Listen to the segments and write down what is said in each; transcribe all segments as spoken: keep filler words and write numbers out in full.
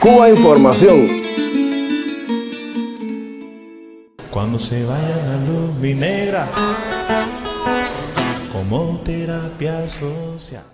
Cuba Información. Cuando se vaya la luz mi negra, como terapia social.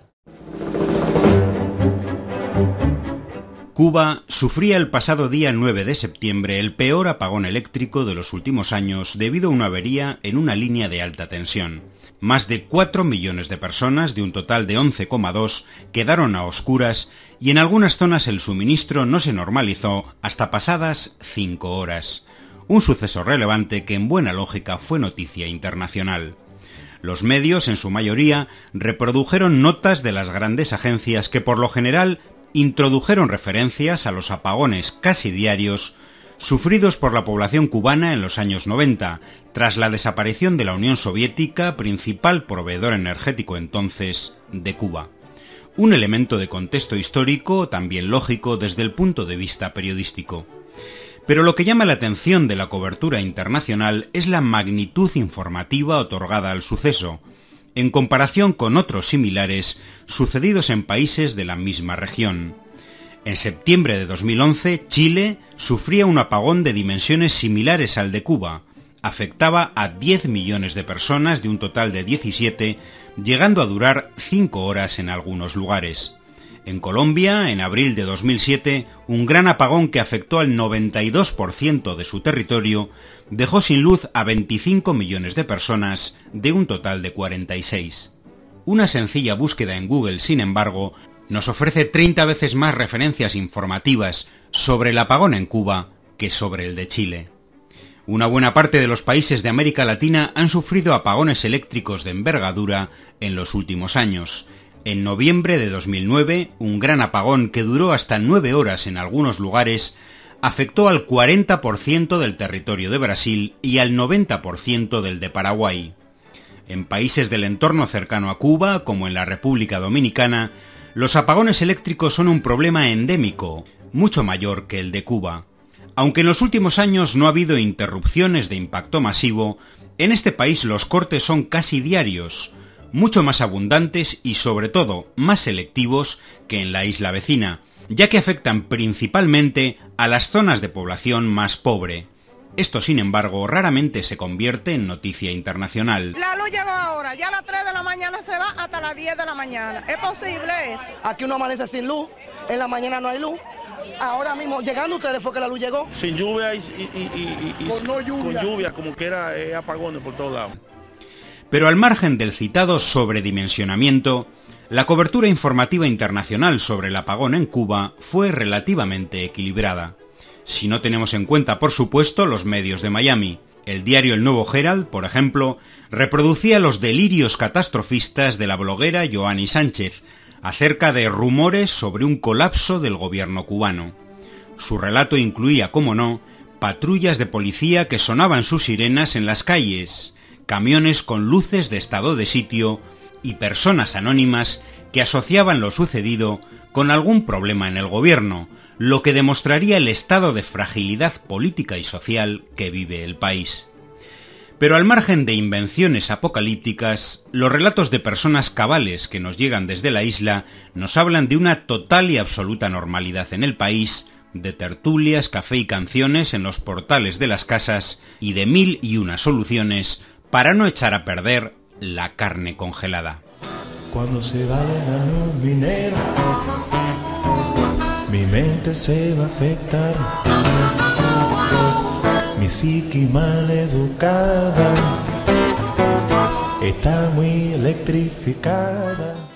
Cuba sufría el pasado día nueve de septiembre el peor apagón eléctrico de los últimos años debido a una avería en una línea de alta tensión. Más de cuatro millones de personas, de un total de once coma dos, quedaron a oscuras y en algunas zonas el suministro no se normalizó hasta pasadas cinco horas. Un suceso relevante que en buena lógica fue noticia internacional. Los medios, en su mayoría, reprodujeron notas de las grandes agencias que por lo general introdujeron referencias a los apagones casi diarios sufridos por la población cubana en los años noventa, tras la desaparición de la Unión Soviética, principal proveedor energético entonces de Cuba. Un elemento de contexto histórico, también lógico desde el punto de vista periodístico. Pero lo que llama la atención de la cobertura internacional es la magnitud informativa otorgada al suceso, en comparación con otros similares sucedidos en países de la misma región. En septiembre de dos mil once, Chile sufría un apagón de dimensiones similares al de Cuba. Afectaba a diez millones de personas de un total de diecisiete, llegando a durar cinco horas en algunos lugares. En Colombia, en abril de dos mil siete, un gran apagón que afectó al noventa y dos por ciento de su territorio dejó sin luz a veinticinco millones de personas de un total de cuarenta y seis. Una sencilla búsqueda en Google, sin embargo, nos ofrece treinta veces más referencias informativas sobre el apagón en Cuba que sobre el de Chile. Una buena parte de los países de América Latina han sufrido apagones eléctricos de envergadura en los últimos años. En noviembre de dos mil nueve, un gran apagón que duró hasta nueve horas en algunos lugares afectó al cuarenta por ciento del territorio de Brasil y al noventa por ciento del de Paraguay. En países del entorno cercano a Cuba, como en la República Dominicana, los apagones eléctricos son un problema endémico, mucho mayor que el de Cuba. Aunque en los últimos años no ha habido interrupciones de impacto masivo, en este país los cortes son casi diarios, mucho más abundantes y sobre todo más selectivos que en la isla vecina, ya que afectan principalmente a las zonas de población más pobre. Esto, sin embargo, raramente se convierte en noticia internacional. La luz llegó ahora, ya a las tres de la mañana se va hasta las diez de la mañana. ¿Es posible eso? Aquí uno amanece sin luz, en la mañana no hay luz. Ahora mismo, llegando ustedes fue que la luz llegó. Sin lluvia y, y, y, y, y con, no lluvia. con lluvia, como que era eh, apagones por todos lados. Pero al margen del citado sobredimensionamiento, la cobertura informativa internacional sobre el apagón en Cuba fue relativamente equilibrada. Si no tenemos en cuenta, por supuesto, los medios de Miami. El diario El Nuevo Herald, por ejemplo, reproducía los delirios catastrofistas de la bloguera Yoani Sánchez acerca de rumores sobre un colapso del gobierno cubano. Su relato incluía, como no, patrullas de policía que sonaban sus sirenas en las calles, camiones con luces de estado de sitio y personas anónimas que asociaban lo sucedido con algún problema en el gobierno, lo que demostraría el estado de fragilidad política y social que vive el país. Pero al margen de invenciones apocalípticas, los relatos de personas cabales que nos llegan desde la isla nos hablan de una total y absoluta normalidad en el país, de tertulias, café y canciones en los portales de las casas y de mil y una soluciones para no echar a perder la carne congelada. Cuando se vaya la luz minera, mi mente se va a afectar, mi psique mal educada está muy electrificada.